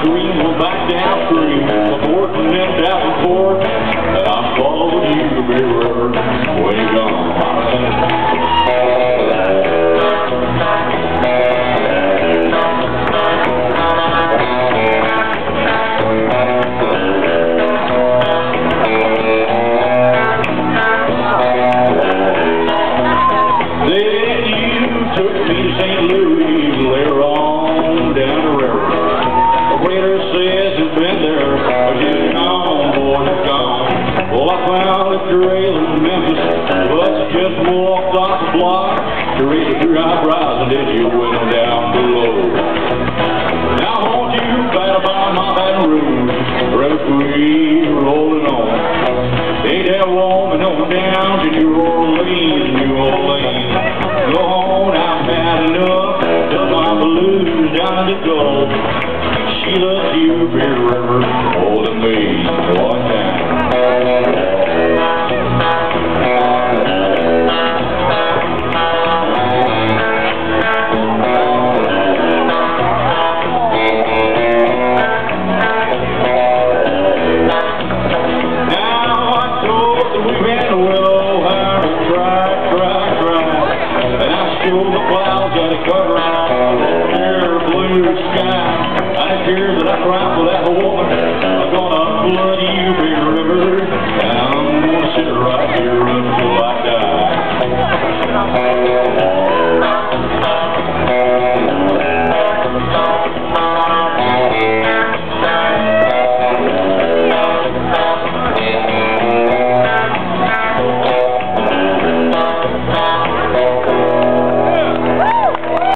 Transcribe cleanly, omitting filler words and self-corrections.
stream, went back downstream, forth and then back and forth, and I followed you, Big River, where you gone? Trail in Memphis, but just walked off the block to raise your eyebrows and then you went down below. Now won't you battle by my Baton Rouge, referee rolling on. Ain't that woman on down to New Orleans, New Orleans. Go on, I've had enough of my blues down in the Gulf. She loves you, Big River, more than me.